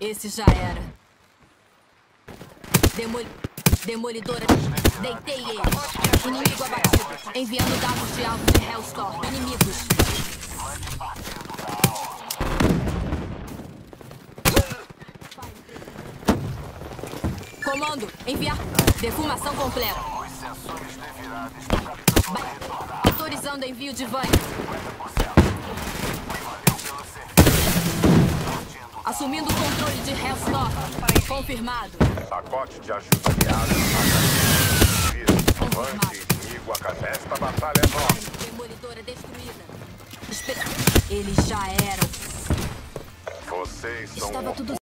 Esse já era. Demolidora. Deitei ele. Inimigo abatido. Enviando dados de alvo de Hellstorm. Inimigos. Comando. Enviar. Defumação completa. Autorizando envio de van. Assumindo o controle de Hellstorm. Confirmado. Pacote de ajuda aliada. Avante, inimigo, a canesta, a batalha é nossa. Demolidora destruída. Eles já eram. Vocês são Estava tudo